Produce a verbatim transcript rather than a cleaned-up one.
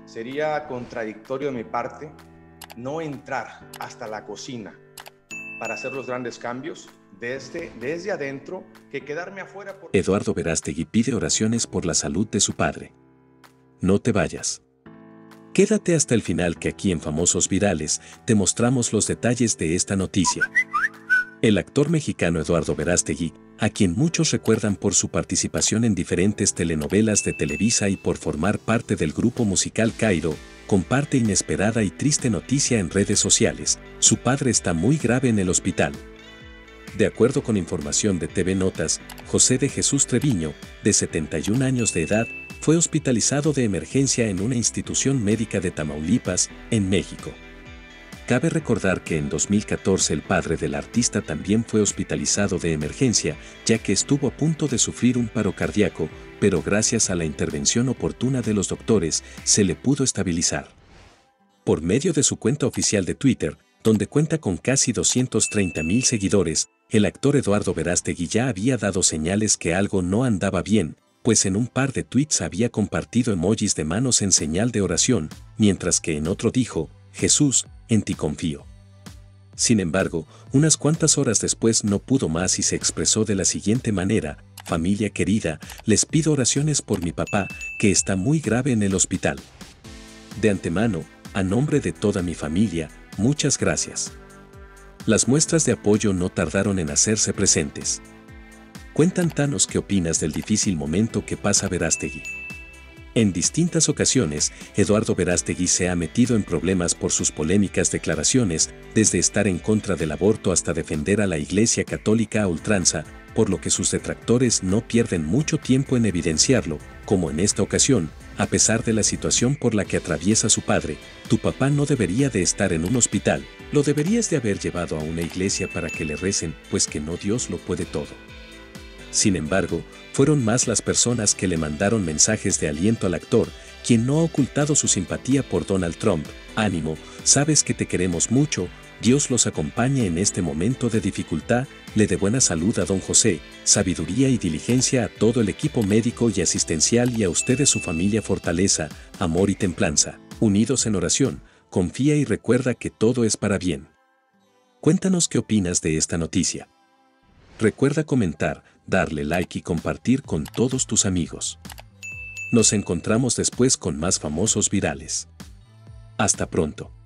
Sería contradictorio de mi parte no entrar hasta la cocina para hacer los grandes cambios desde, desde adentro que quedarme afuera. Por... Eduardo Verástegui pide oraciones por la salud de su padre. No te vayas. Quédate hasta el final, que aquí en Famosos Virales te mostramos los detalles de esta noticia. El actor mexicano Eduardo Verástegui, a quien muchos recuerdan por su participación en diferentes telenovelas de Televisa y por formar parte del grupo musical Cairo, comparte inesperada y triste noticia en redes sociales: su padre está muy grave en el hospital. De acuerdo con información de T V Notas, José de Jesús Treviño, de setenta y un años de edad, fue hospitalizado de emergencia en una institución médica de Tamaulipas, en México. Cabe recordar que en dos mil catorce el padre del artista también fue hospitalizado de emergencia, ya que estuvo a punto de sufrir un paro cardíaco, pero gracias a la intervención oportuna de los doctores, se le pudo estabilizar. Por medio de su cuenta oficial de Twitter, donde cuenta con casi doscientos treinta mil seguidores, el actor Eduardo Verástegui ya había dado señales que algo no andaba bien, pues en un par de tweets había compartido emojis de manos en señal de oración, mientras que en otro dijo: Jesús, en ti confío. Sin embargo, unas cuantas horas después no pudo más y se expresó de la siguiente manera: familia querida, les pido oraciones por mi papá, que está muy grave en el hospital. De antemano, a nombre de toda mi familia, muchas gracias. Las muestras de apoyo no tardaron en hacerse presentes. Cuéntanos qué opinas del difícil momento que pasa Verástegui. En distintas ocasiones, Eduardo Verástegui se ha metido en problemas por sus polémicas declaraciones, desde estar en contra del aborto hasta defender a la Iglesia Católica a ultranza, por lo que sus detractores no pierden mucho tiempo en evidenciarlo, como en esta ocasión. A pesar de la situación por la que atraviesa su padre, tu papá no debería de estar en un hospital, lo deberías de haber llevado a una iglesia para que le recen, pues que no, Dios lo puede todo. Sin embargo, fueron más las personas que le mandaron mensajes de aliento al actor, quien no ha ocultado su simpatía por Donald Trump. Ánimo, sabes que te queremos mucho, Dios los acompañe en este momento de dificultad, le dé buena salud a don José, sabiduría y diligencia a todo el equipo médico y asistencial y a ustedes su familia, fortaleza, amor y templanza, unidos en oración, confía y recuerda que todo es para bien. Cuéntanos qué opinas de esta noticia. Recuerda comentar, darle like y compartir con todos tus amigos. Nos encontramos después con más Famosos Virales. Hasta pronto.